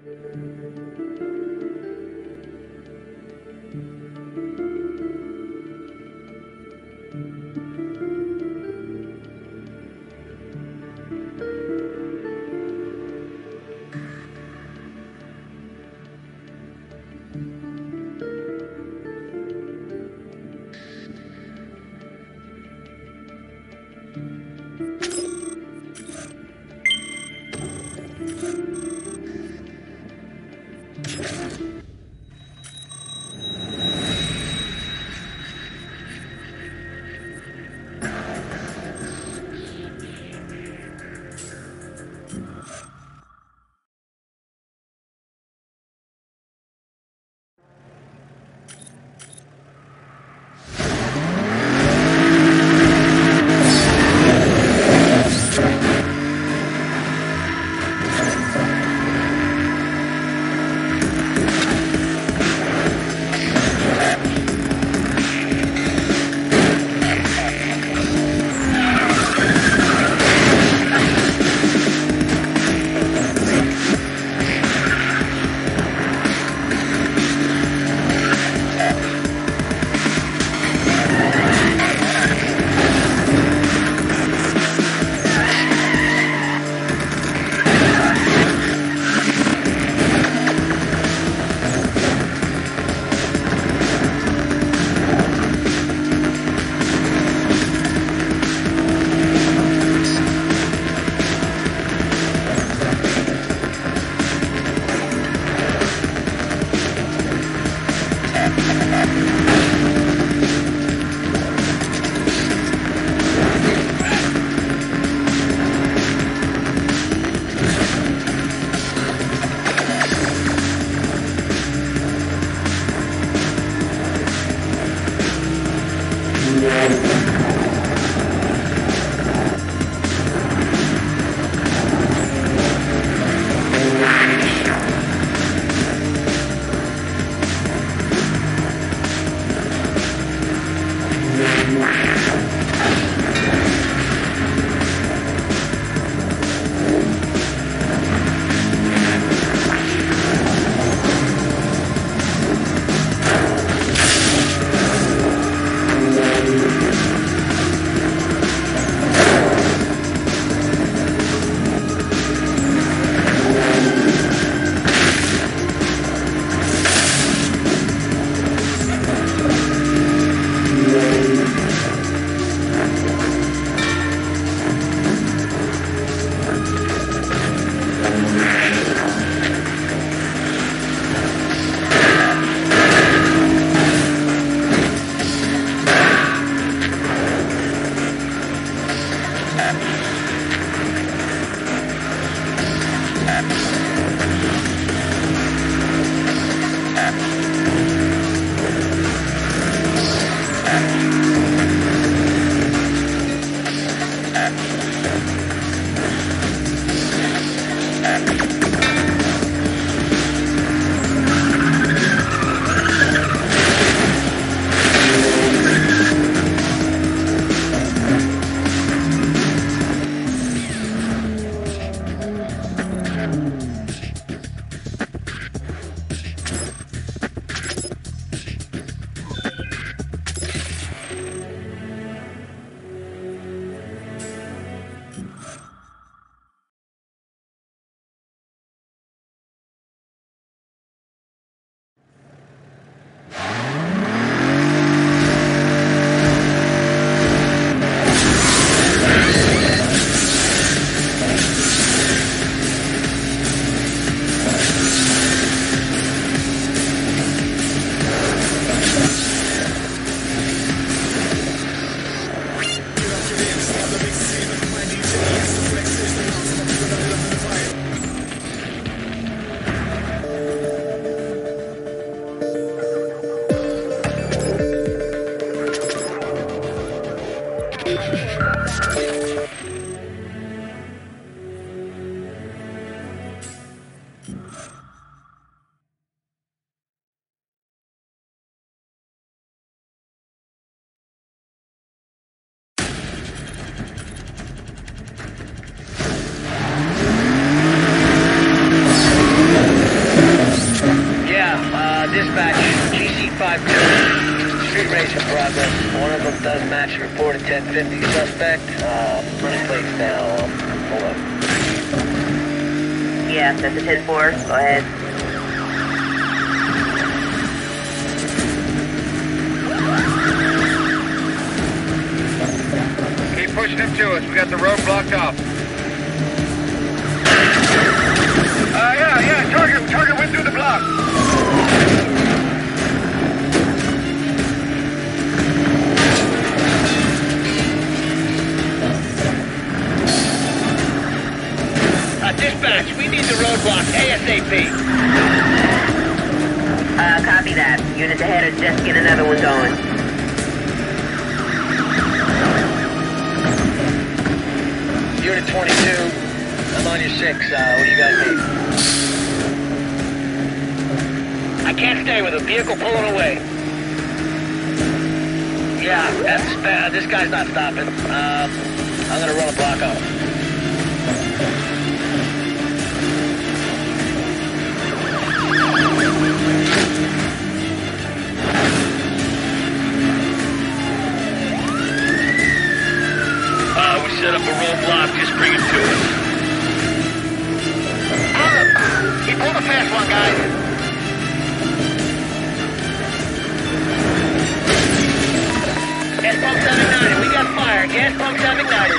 Mm-hmm. progress. One of them does match the reported 1050 suspect. Running plates now. Hold up. Yeah, that's a 10-4. Go ahead. Keep pushing him to us. We got the road blocked off. Yeah. Target went through the block. Dispatch, we need the roadblock ASAP. Copy that. Units ahead are just getting another one going. Unit 22, I'm on your 6. What do you guys need? I can't stay with him. Vehicle pulling away. Yeah, that's bad. This guy's not stopping. I'm gonna run a block on him. We set up a roadblock, just bring it to us. He pulled a fast one, guys. Gas pumps have ignited. We got fire. Gas pumps have ignited.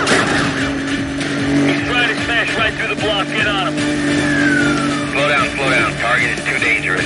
He's trying to smash right through the block. Get on him. Slow down. Target is too dangerous.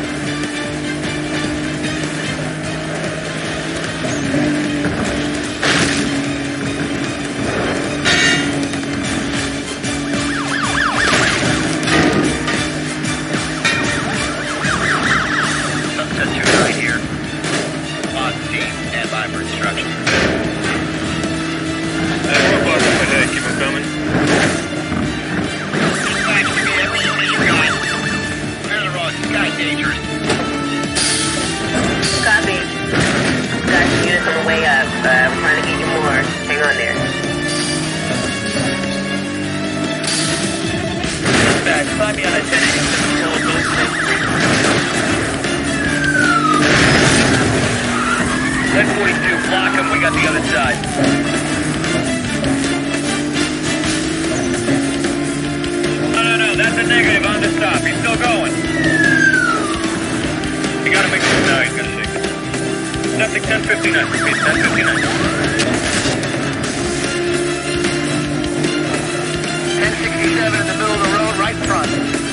Find me on that 10 1042, block him, we got the other side. No, that's a negative on the stop, he's still going. You gotta make sure now, he's gonna shake it. Nothing 1059, repeat, 1059. 1067 in the middle of the road, right front.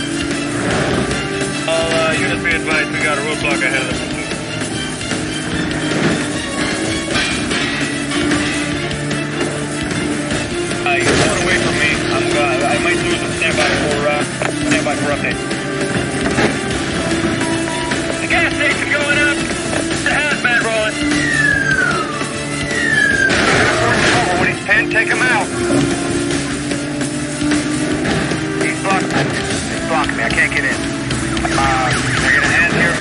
All units be advised, we got a roadblock ahead of us. You're going away from me. I might lose him. Stand by for update. The gas station going up. The hazmat rolling. When he's 10, take him out. He's blocking me. I can't get in. Can I get a hand here?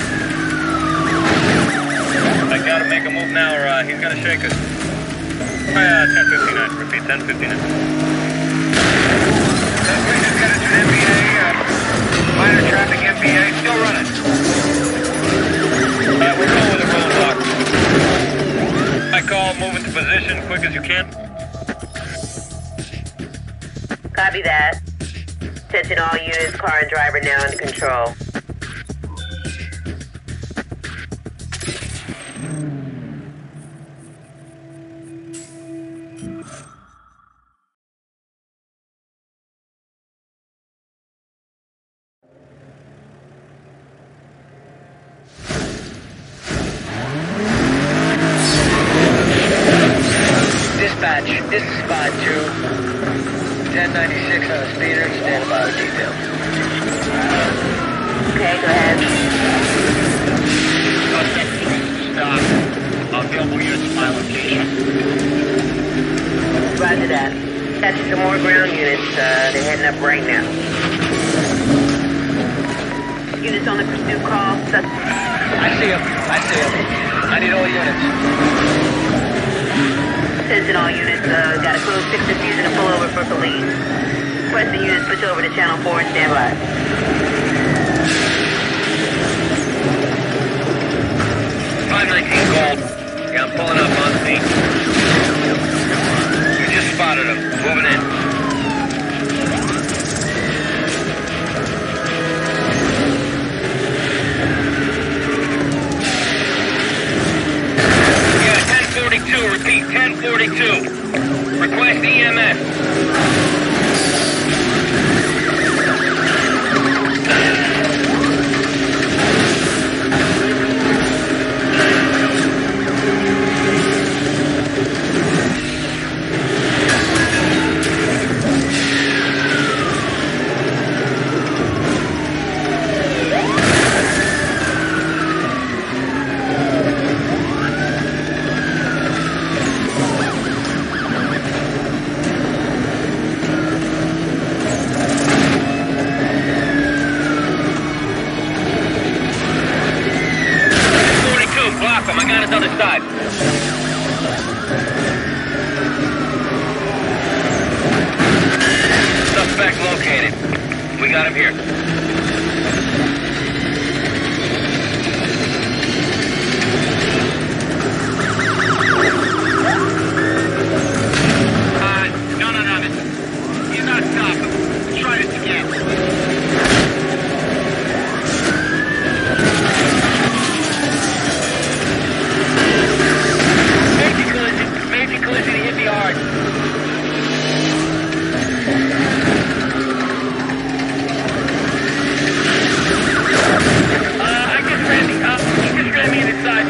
I gotta make a move now or he's gonna shake us. 1059. Repeat, 1059. We just got into an MBA. Minor traffic MBA. Still running. We're going with a roadblock. I call, move into position, quick as you can. Copy that. Attention all units, car and driver now under control. Dispatch, this is spot 2. 1096 on the speeder, stand by with detail. Okay, go ahead. Stop. Available units to my location. Roger that. Catching some more ground units. They're heading up right now. Units on the pursuit call. I see him. I need all units. Attention all units, got a close 6 diffusion to pull over for police. Requesting units push over to channel 4 and stand by. 519 gold. Yeah, I'm pulling up on scene. We just spotted him. Moving in. Yeah, 1042. Repeat, 1042. Request EMS. I got his other side. Suspect located. We got him here. No. He's not stopping. Try this again. Major collision, he hit me hard. He just ran me in his side.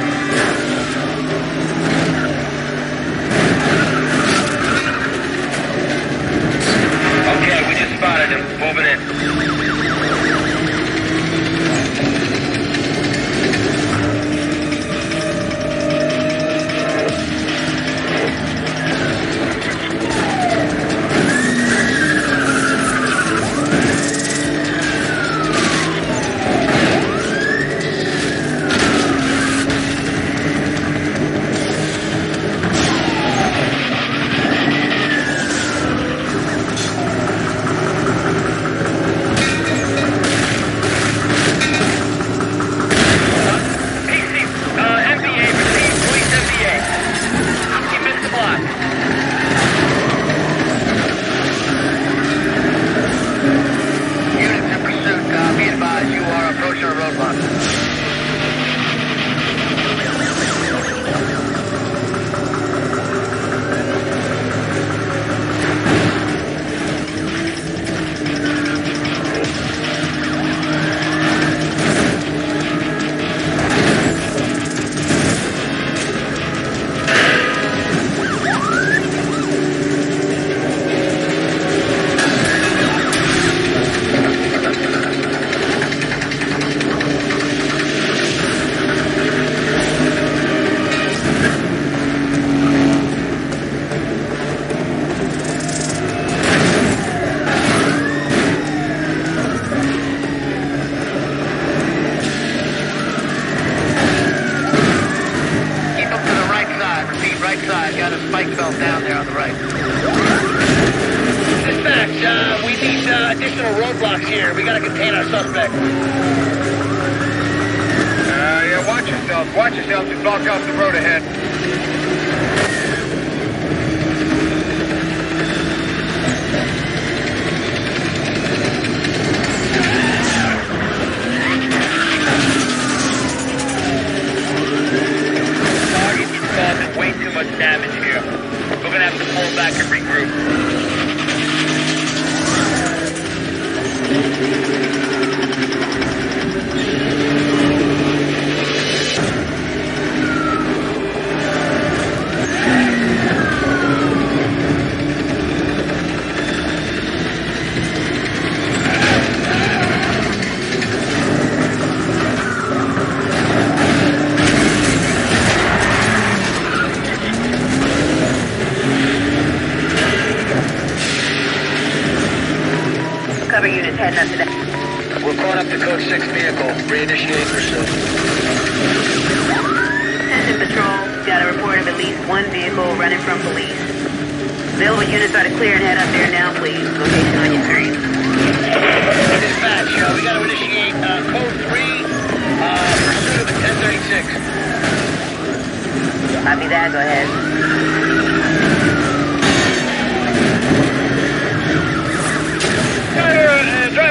Okay, we just spotted him. Moving in. Additional roadblocks here. We gotta contain our suspect. Yeah, watch yourselves. Watch yourselves and block off the road ahead. Target is causing way too much damage here. We're gonna have to pull back and regroup. Cover units heading up to that. We're calling up the Code 6 vehicle. Reinitiate pursuit. Attention patrol. Got a report of at least one vehicle running from police. Available units are to clear and head up there now, please. Location on your screen. Dispatch, we gotta initiate Code 3, pursuit of the 1036. Copy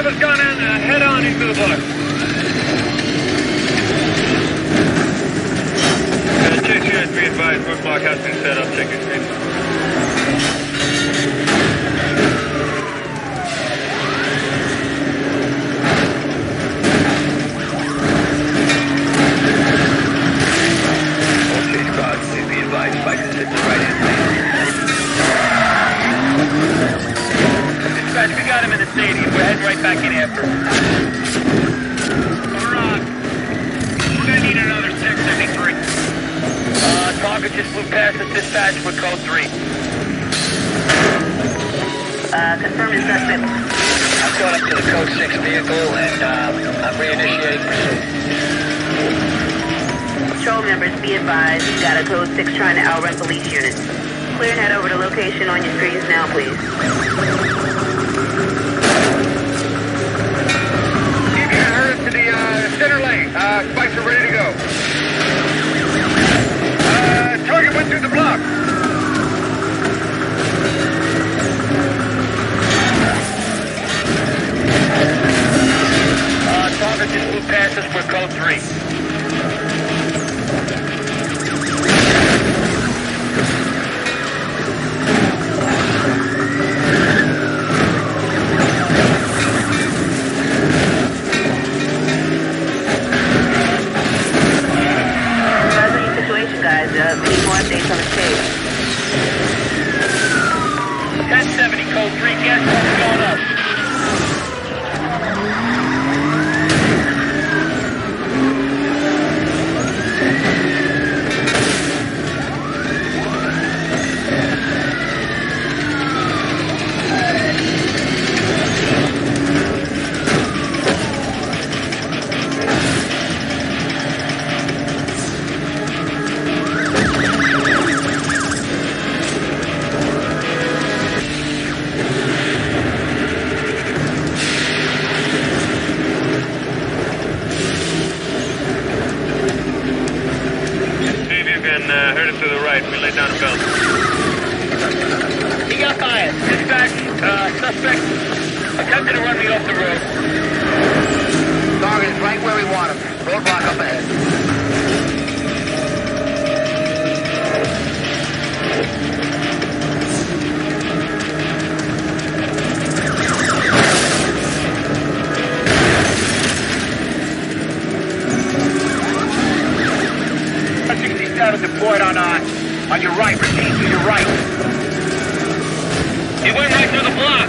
Driver's gone in, head on into the block. Chase unit, be advised, roadblock has been set up, check your screen. Chase squad, please be advised, Spike is sitting right in lane. Dispatch, we got him in the stadium. We're heading right back in after him. We're gonna need another 673. Target just flew past us, dispatch with code 3. Confirming suspect. I've gone up to the code 6 vehicle and I'm reinitiating pursuit. Patrol members, be advised, you got a code 6 trying to outrun police units. Clear and head over to location on your screens now, please. Keep your herd to the center lane. Spikes are ready to go. Target went through the block. Target just flew past us with code 3. Guys, we need more updates on the case. 1070 code 3, gas pump going up. Heard it to the right. We laid down a belt. He got bias. Dispatch, suspect attempted to run me off the road. Target is right where we want him. Roadblock up ahead. Deployed on your right. Repeat, to your right. He went right through the block.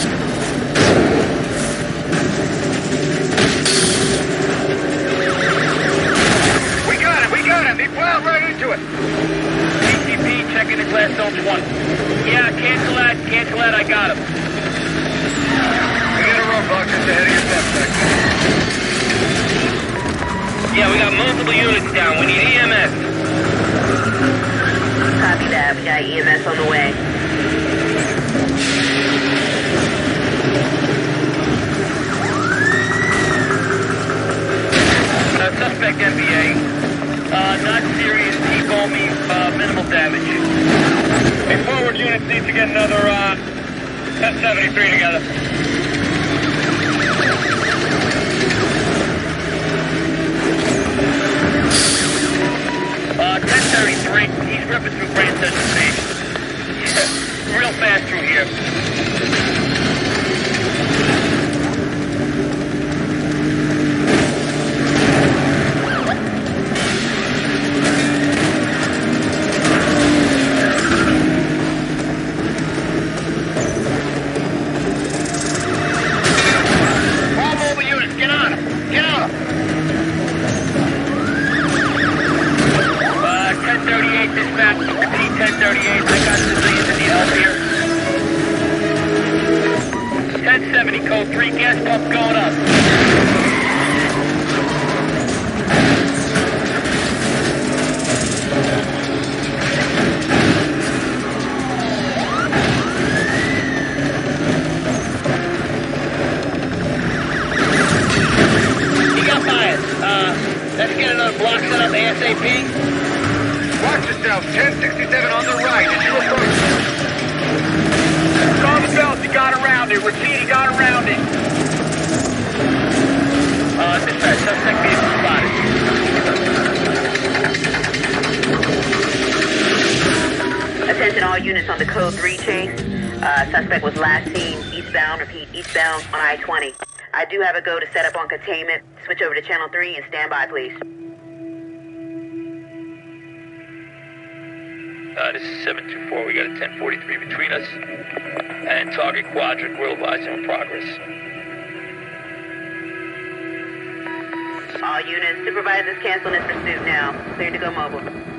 We got him. He plowed right into it. PCP checking the glass zones 1. Yeah, cancel that, I got him. We got a roadblock just ahead of your suspect. Yeah, we got multiple units down. We need EMS. Copy that. We got EMS on the way. Suspect MBA. Not serious. T-bone me. Minimal damage. Hey, forward units need to get another 1073 together. 1033. He's ripping through Grand Central Station. Yeah, real fast through here. All mobile units, get on him. Get on him. 1038 dispatch, repeat 1038, I got civilians in the help here. 1070 code 3, gas pump going up. He got bias. Let's get another block set up ASAP. Watch yourself. 1067 on the right as you approach. Saw the belt. He got around it. Repeat, he got around it. units on the code 3 chase. Suspect was last seen eastbound, repeat, eastbound on I-20. I do have a go to set up on containment. Switch over to channel 3 and stand by, please. This is 724. We got a 1043 between us. And target quadrant, we're advising on progress. All units, supervisors canceling this pursuit now. Cleared to go mobile.